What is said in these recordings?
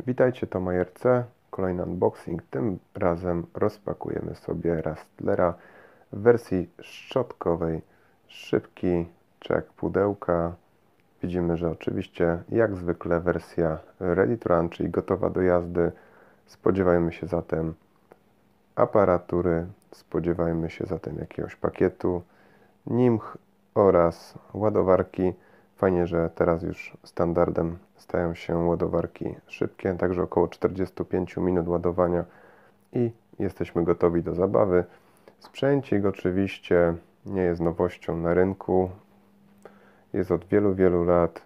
Witajcie, to Majerce. Kolejny unboxing. Tym razem rozpakujemy sobie Rastlera w wersji szczotkowej. Szybki check pudełka. Widzimy, że oczywiście jak zwykle wersja ready to run, czyli gotowa do jazdy. Spodziewajmy się zatem aparatury, spodziewajmy się zatem jakiegoś pakietu NIMH oraz ładowarki. Fajnie, że teraz już standardem stają się ładowarki szybkie, także około 45 minut ładowania i jesteśmy gotowi do zabawy. Sprzęcik oczywiście nie jest nowością na rynku, jest od wielu lat,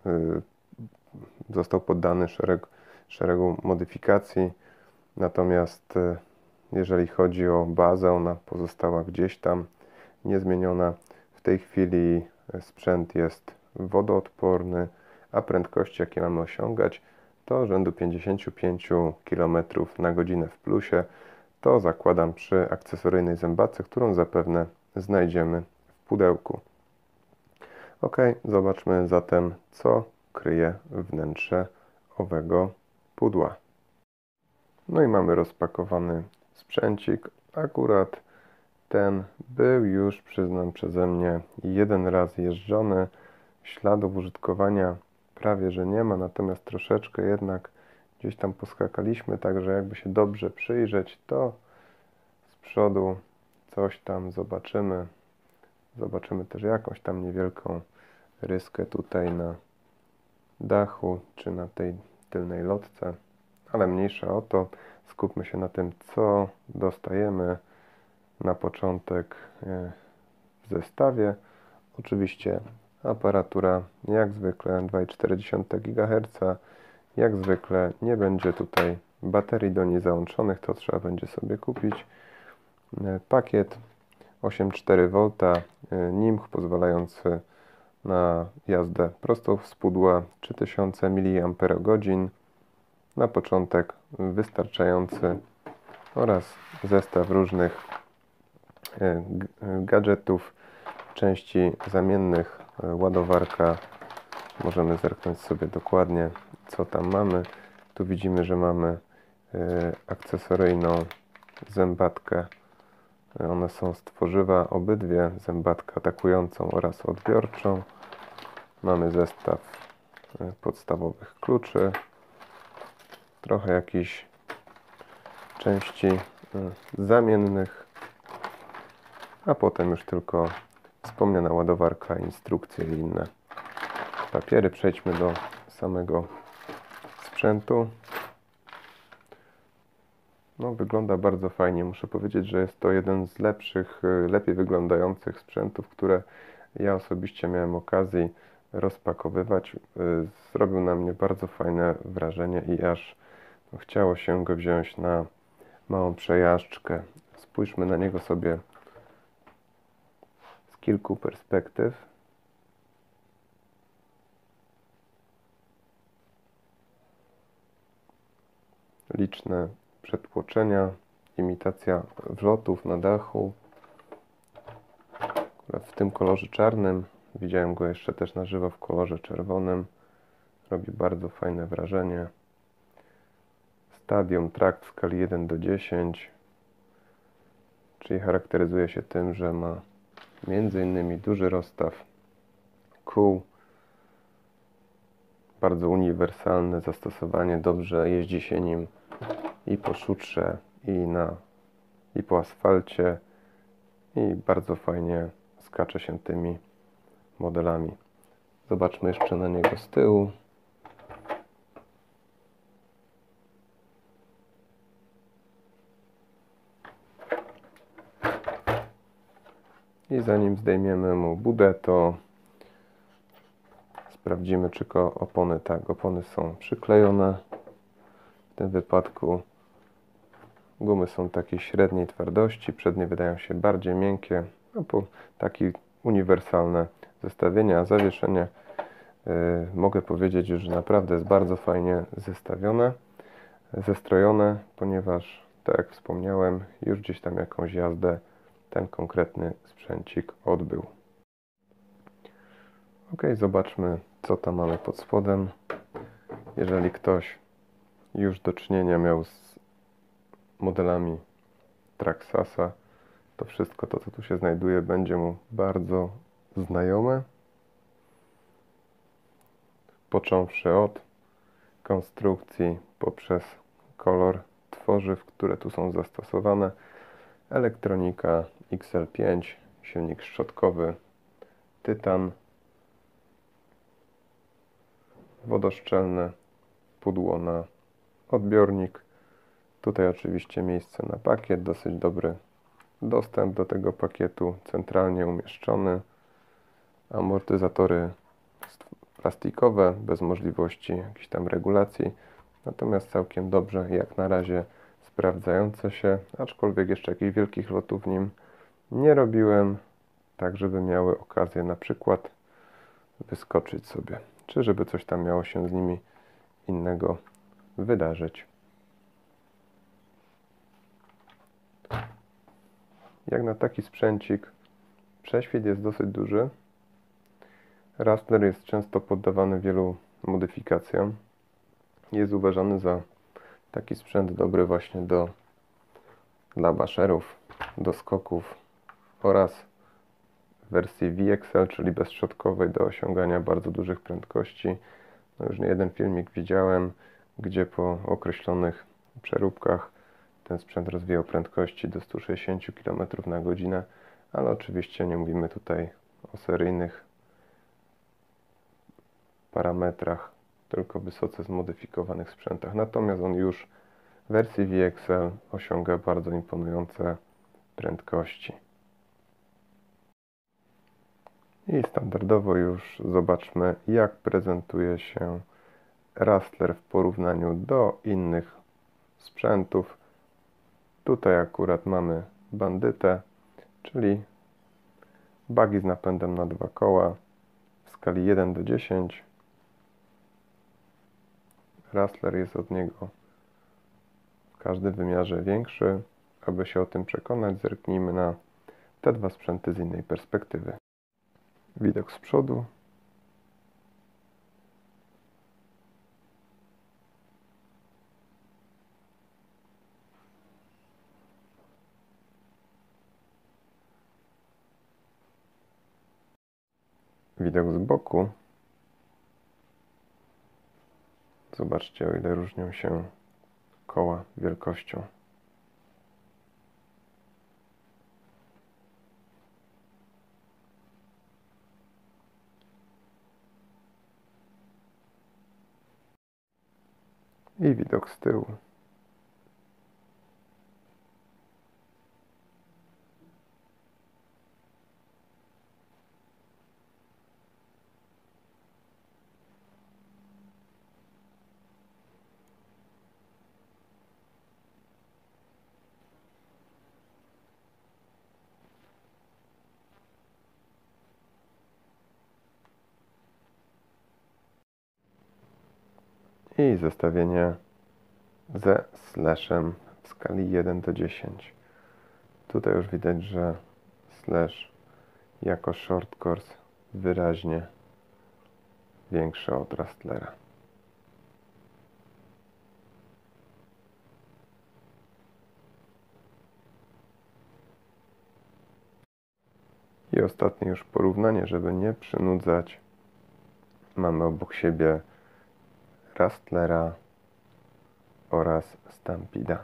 został poddany szeregu modyfikacji, natomiast jeżeli chodzi o bazę, ona pozostała gdzieś tam niezmieniona. W tej chwili sprzęt jest wodoodporny, a prędkości, jakie mamy osiągać, to rzędu 55 km na godzinę w plusie. To zakładam przy akcesoryjnej zębatce, którą zapewne znajdziemy w pudełku. Ok, zobaczmy zatem, co kryje wnętrze owego pudła. No i mamy rozpakowany sprzęcik. Akurat ten był już, przyznam, przeze mnie jeden raz jeżdżony. Śladów użytkowania prawie że nie ma, natomiast troszeczkę jednak gdzieś tam poskakaliśmy, także jakby się dobrze przyjrzeć, to z przodu coś tam zobaczymy. Zobaczymy też jakąś tam niewielką ryskę tutaj na dachu, czy na tej tylnej lotce, ale mniejsza o to. Skupmy się na tym, co dostajemy na początek w zestawie. Oczywiście aparatura jak zwykle 2,4 GHz. Jak zwykle nie będzie tutaj baterii do niej załączonych, to trzeba będzie sobie kupić. Pakiet 8,4 V NIMH pozwalający na jazdę prosto z pudła, 3000 mAh. Na początek wystarczający oraz zestaw różnych gadżetów, części zamiennych, ładowarka. Możemy zerknąć sobie dokładnie, co tam mamy. Tu widzimy, że mamy akcesoryjną zębatkę. One są z tworzywa, obydwie, zębatkę atakującą oraz odbiorczą. Mamy zestaw podstawowych kluczy, trochę jakichś części zamiennych, a potem już tylko wspomniana ładowarka, instrukcje i inne papiery. Przejdźmy do samego sprzętu. No, wygląda bardzo fajnie. Muszę powiedzieć, że jest to jeden z lepszych, lepiej wyglądających sprzętów, które ja osobiście miałem okazję rozpakowywać. Zrobił na mnie bardzo fajne wrażenie i aż chciało się go wziąć na małą przejażdżkę. Spójrzmy na niego sobie z kilku perspektyw. Liczne przetłoczenia, imitacja wlotów na dachu. W tym kolorze czarnym. Widziałem go jeszcze też na żywo w kolorze czerwonym. Robi bardzo fajne wrażenie. Stadium trakt w skali 1 do 10. Czyli charakteryzuje się tym, że ma m.in. duży rozstaw kół. Bardzo uniwersalne zastosowanie. Dobrze jeździ się nim i po szutrze, i po asfalcie. I bardzo fajnie skacze się tymi modelami. Zobaczmy jeszcze na niego z tyłu. I zanim zdejmiemy mu budę, to sprawdzimy, czy opony, tak, opony są przyklejone. W tym wypadku gumy są takiej średniej twardości, przednie wydają się bardziej miękkie, no po takie uniwersalne zestawienie, a zawieszenie mogę powiedzieć już, że naprawdę jest bardzo fajnie zestawione, zestrojone, ponieważ, tak jak wspomniałem, już gdzieś tam jakąś jazdę ten konkretny sprzęcik odbył. Ok, zobaczmy, co tam mamy pod spodem. Jeżeli ktoś już do czynienia miał z modelami Traxxasa, to wszystko to, co tu się znajduje, będzie mu bardzo znajome. Począwszy od konstrukcji poprzez kolor tworzyw, które tu są zastosowane, elektronika XL5, silnik szczotkowy, tytan, wodoszczelne pudło na odbiornik. Tutaj oczywiście miejsce na pakiet, dosyć dobry dostęp do tego pakietu, centralnie umieszczony. Amortyzatory plastikowe, bez możliwości jakiejś tam regulacji, natomiast całkiem dobrze, jak na razie sprawdzające się, aczkolwiek jeszcze jakichś wielkich lotów w nim nie robiłem, tak żeby miały okazję na przykład wyskoczyć sobie, czy żeby coś tam miało się z nimi innego wydarzyć. Jak na taki sprzęcik, prześwit jest dosyć duży. Rustler jest często poddawany wielu modyfikacjom. Jest uważany za taki sprzęt dobry właśnie dla baszerów, do skoków oraz w wersji VXL, czyli bezszczotkowej, do osiągania bardzo dużych prędkości. No już nie jeden filmik widziałem, gdzie po określonych przeróbkach ten sprzęt rozwijał prędkości do 160 km na godzinę, ale oczywiście nie mówimy tutaj o seryjnych parametrach, tylko wysoce zmodyfikowanych sprzętach. Natomiast on już w wersji VXL osiąga bardzo imponujące prędkości. I standardowo już zobaczmy, jak prezentuje się Rustler w porównaniu do innych sprzętów. Tutaj akurat mamy bandytę, czyli buggy z napędem na 2 koła w skali 1 do 10. Rustler jest od niego w każdym wymiarze większy. Aby się o tym przekonać, zerknijmy na te dwa sprzęty z innej perspektywy. Widok z przodu. Widok z boku. Zobaczcie, o ile różnią się koła wielkością. I widok z tyłu. I zestawienie ze slashem w skali 1 do 10. Tutaj już widać, że slash jako short course wyraźnie większy od Rustlera. I ostatnie już porównanie, żeby nie przynudzać. Mamy obok siebie Rustlera oraz Stampeda.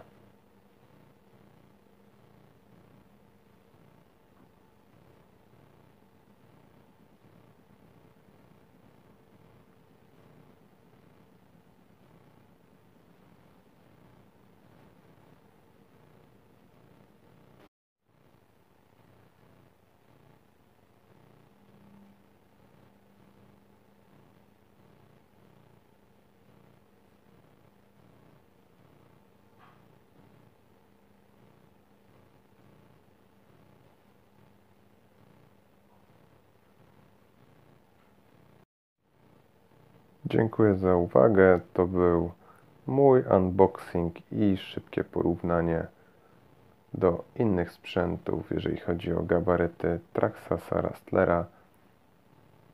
Dziękuję za uwagę. To był mój unboxing i szybkie porównanie do innych sprzętów, jeżeli chodzi o gabaryty Traxxasa Rustlera.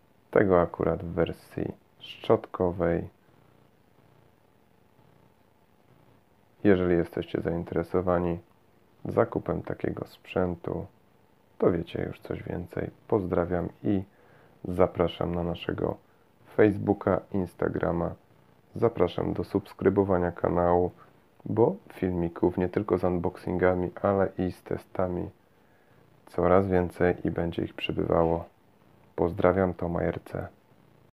Tego akurat w wersji szczotkowej. Jeżeli jesteście zainteresowani zakupem takiego sprzętu, to wiecie już coś więcej. Pozdrawiam i zapraszam na naszego Facebooka, Instagrama. Zapraszam do subskrybowania kanału, bo filmików nie tylko z unboxingami, ale i z testami coraz więcej i będzie ich przybywało. Pozdrawiam, Tomajerce.